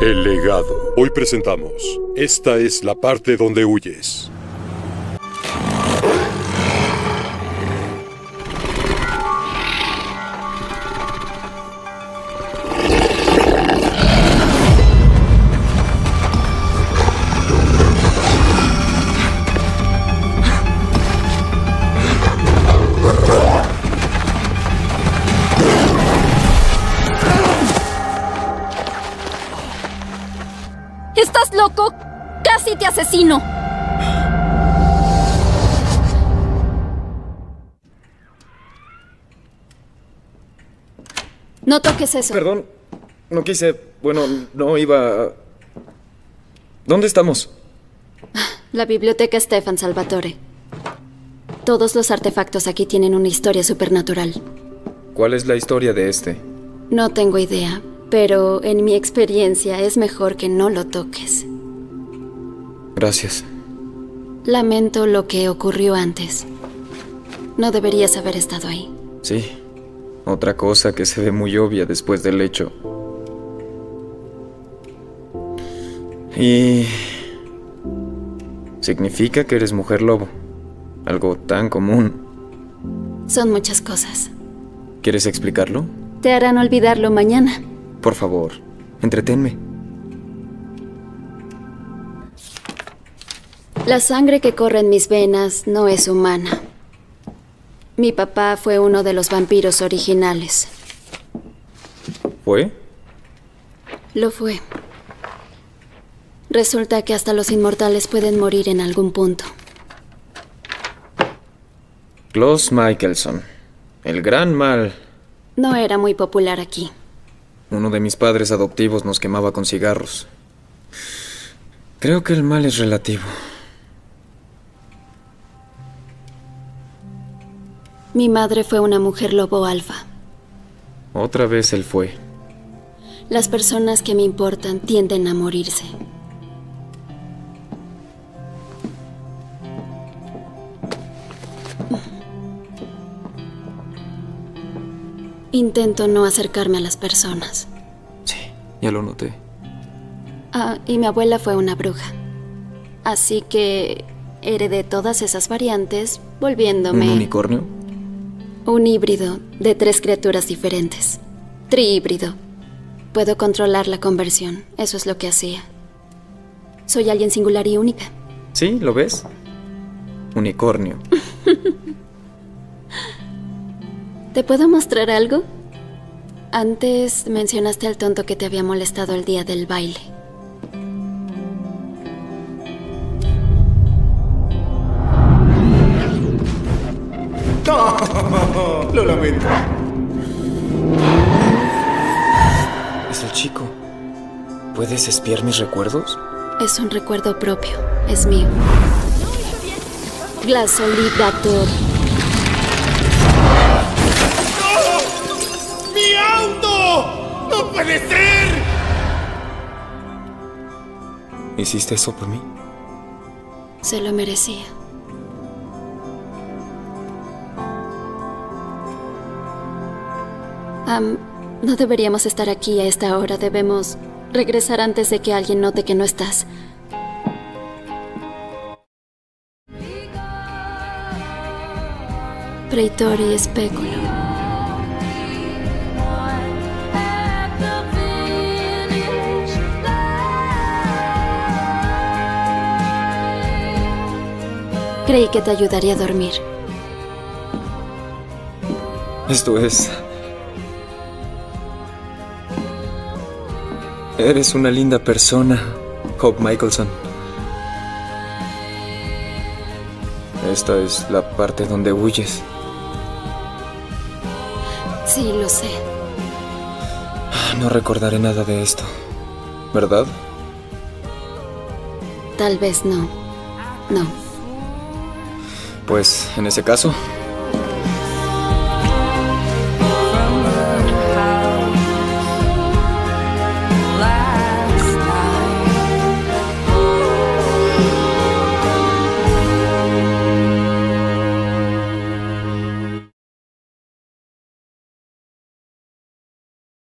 El legado. Hoy presentamos. Esta es la parte donde huyes. ¿Estás loco? ¡Casi te asesino! No toques eso. Perdón, no quise... Bueno, no iba... ¿Dónde estamos? La biblioteca Stefan Salvatore. Todos los artefactos aquí tienen una historia supernatural. ¿Cuál es la historia de este? No tengo idea, pero en mi experiencia es mejor que no lo toques. Gracias. Lamento lo que ocurrió antes. No deberías haber estado ahí. Sí. Otra cosa que se ve muy obvia después del hecho. Y... significa que eres mujer lobo. Algo tan común. Son muchas cosas. ¿Quieres explicarlo? Te harán olvidarlo mañana. Por favor, entretenme. La sangre que corre en mis venas no es humana. Mi papá fue uno de los vampiros originales. ¿Fue? Lo fue. Resulta que hasta los inmortales pueden morir en algún punto. Klaus Mikaelson, el gran mal. No era muy popular aquí. Uno de mis padres adoptivos nos quemaba con cigarros. Creo que el mal es relativo. Mi madre fue una mujer lobo alfa. Otra vez él fue. Las personas que me importan tienden a morirse. Intento no acercarme a las personas. Sí, ya lo noté. Ah, y mi abuela fue una bruja. Así que heredé todas esas variantes, volviéndome... ¿Un unicornio? Un híbrido de 3 criaturas diferentes. Trihíbrido. Puedo controlar la conversión. Eso es lo que hacía. Soy alguien singular y única. Sí, ¿lo ves? Unicornio. ¿Te puedo mostrar algo? Antes mencionaste al tonto que te había molestado el día del baile. No, lo lamento. Es el chico. ¿Puedes espiar mis recuerdos? Es un recuerdo propio. Es mío. Glasolidator. ¡Mi auto! ¡No puede ser! ¿Hiciste eso por mí? Se lo merecía. No deberíamos estar aquí a esta hora. Debemos regresar antes de que alguien note que no estás. Praetori Speculum. Creí que te ayudaría a dormir. Esto es... Eres una linda persona, Hope Mikaelson. Esta es la parte donde huyes. Sí, lo sé. No recordaré nada de esto, ¿verdad? Tal vez no. No. Pues, en ese caso,